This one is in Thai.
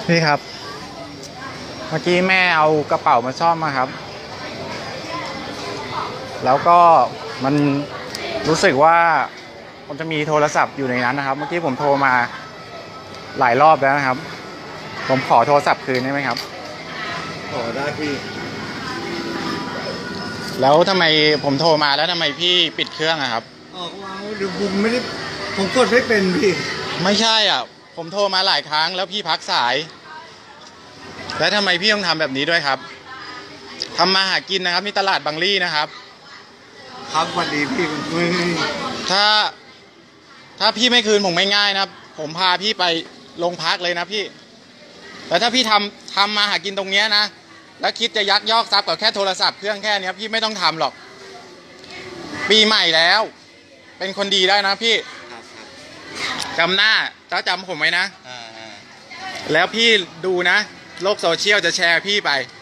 นี่ครับเมื่อกี้แม่เอากระเป๋ามาซ่อมมาครับแล้วก็มันรู้สึกว่ามันจะมีโทรศัพท์อยู่ในนั้นนะครับเมื่อกี้ผมโทรมาหลายรอบแล้วนะครับผมขอโทรศัพท์คืนได้ไหมครับขอได้พี่แล้วทำไมผมโทรมาแล้วทำไมพี่ปิดเครื่องอะครับออกวางเดี๋ยวผมไม่ได้ผมกดไม่เป็นพี่ไม่ใช่อ่ะผมโทรมาหลายครั้งแล้วพี่พักสายแล้วทำไมพี่ต้องทำแบบนี้ด้วยครับทำมาหากินนะครับนี่ตลาดบางลี่นะครับครับสวัสดีพี่ถ้าพี่ไม่คืนผมไม่ง่ายนะครับผมพาพี่ไปโรงพักเลยนะพี่แล้วถ้าพี่ทำมาหากินตรงเนี้ยนะแล้วคิดจะยักยอกทรัพย์กับแค่โทรศัพท์เครื่องแค่นี้พี่ไม่ต้องทำหรอกปีใหม่แล้วเป็นคนดีได้นะพี่จำหน้าจำผมไว้นะแล้วพี่ดูนะโลกโซเชียลจะแชร์พี่ไป